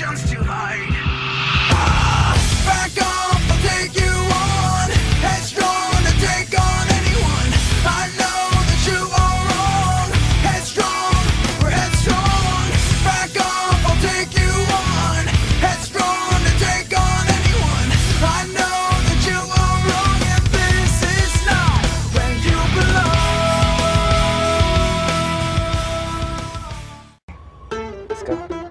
emotions to hide. Back off, I'll take you on. Headstrong to take on anyone. I know that you are wrong. Headstrong, we're headstrong. Back off, I'll take you on. Headstrong to take on anyone. I know that you are wrong, and this is not where you belong. Let's go.